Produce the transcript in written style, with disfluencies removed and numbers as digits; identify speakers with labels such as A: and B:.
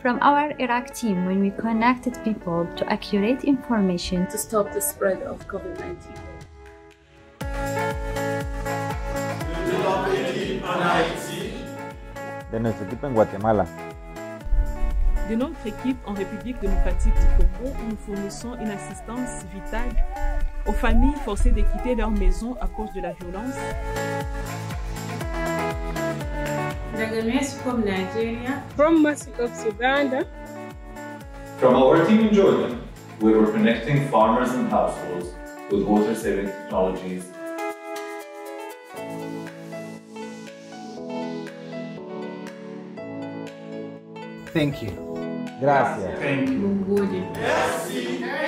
A: from our Iraq team when we connected people to accurate information
B: to stop the spread of COVID-19.
C: De nuestra equipo en Guatemala.
D: De notre équipe en République démocratique du Congo, où nous fournissons une assistance vitale aux familles forcées de quitter leur maison à cause de la violence.
B: From Nigeria.
E: From Mexico, Uganda.
F: From our team in Jordan, where we're connecting farmers and households with water-saving technologies.
C: Thank you. Gracias.
F: Thank you.
B: Merci.